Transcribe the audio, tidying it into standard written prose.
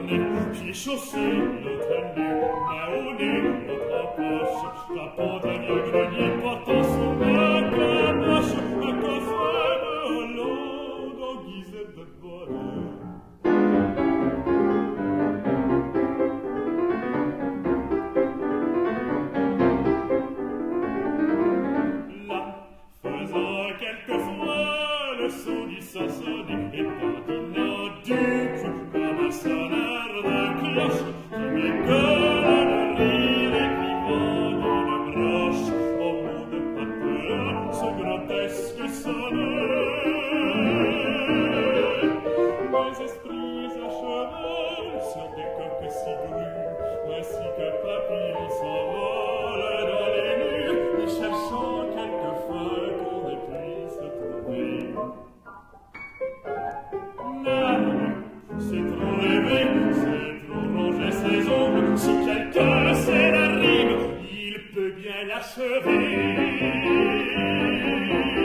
nez, pieds chaussés, l'autre nu, main au nez, l'autre en poche, la Pendragon Grenier portant son bac à poche, un coffret de Hollande en guisette de bonheur. Là, faisant quelquefois le son du sansonnet et patinant du cul comme un sonneur de cloche qui m'écolle de rire et qui vend d'une broche au monde patin ce grotesque sonnet. Mes esprits à cheval sur des coques si grues ainsi que papillons s'envolent dans les nues et cherchant quelquefois qu'on ne puisse trouver. C'est trop rêvé, c'est trop ronger ses ongles. Si quelqu'un sait la rime, il peut bien l'achever.